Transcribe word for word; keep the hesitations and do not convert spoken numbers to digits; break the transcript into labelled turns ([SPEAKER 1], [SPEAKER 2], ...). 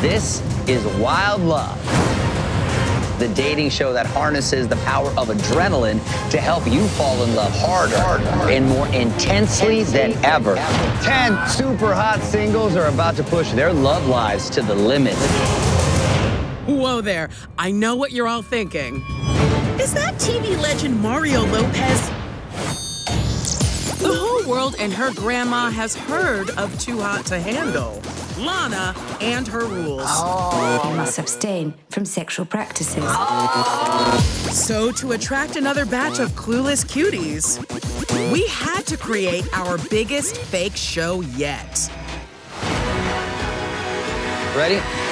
[SPEAKER 1] This is Wild Love, the dating show that harnesses the power of adrenaline to help you fall in love harder, harder and more intensely than ever. Ten super hot singles are about to push their love lives to the limit.
[SPEAKER 2] Whoa there, I know what you're all thinking. Is that T V legend Mario Lopez? The whole world and her grandma has heard of Too Hot to Handle, Lana and her rules.
[SPEAKER 3] Oh. You must abstain from sexual practices.
[SPEAKER 2] Oh. So to attract another batch of clueless cuties, we had to create our biggest fake show yet.
[SPEAKER 1] Ready?